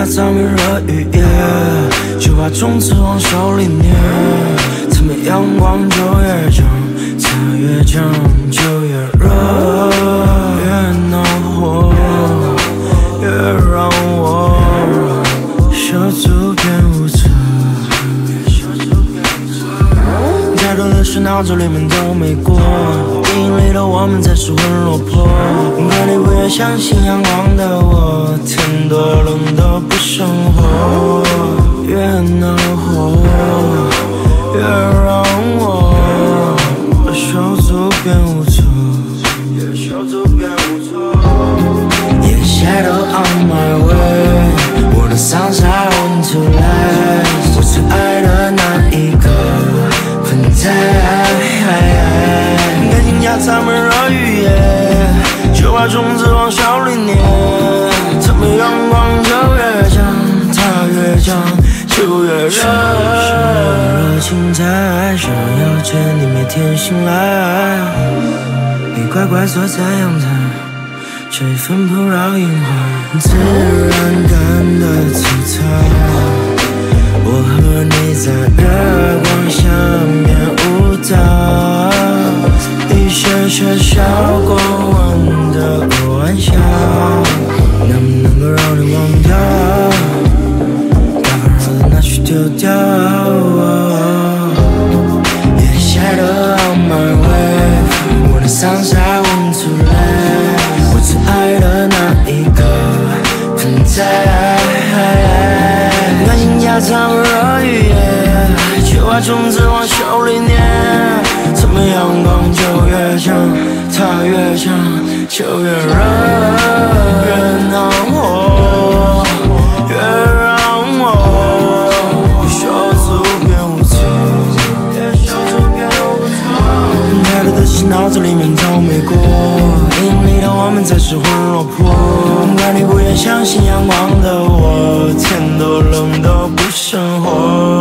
草莓热雨夜，就把种子往手里捏。侧面阳光就越正，它越正就越热，越恼火，越让我手足变无措。太多的事脑子里面都没过，电影里的我们才是魂落魄。可你不愿相信阳光的我，天多冷都不生火，越恼火，越让我手足变无措。Yeah, shadow on my way， 我的 songs I want to last， 我最爱的那一个存在。赶紧夹草莓热雨夜，就把种子往手里捏。侧面阳光就越强，它越强就越热。热情在，想要见你每天醒来，你乖乖坐在阳台，这一份不扰樱花，自然感的粗糙。我和你在月光下面舞蹈，一些些小过往的玩笑，能不能够让你忘掉？该温柔的拿去丢掉。Yeah, shadow on my way， 我的 songs I want to live， 我最爱的那一个存在。赶紧夹草莓热雨夜，就把种子往手里捏。侧面阳光就越强，它越强就越热，越恼火，越让我手足变无措。太多的事脑子里面都没过，电影里的我们才是魂落魄。可你不愿相信阳光的我，天多冷都不生火。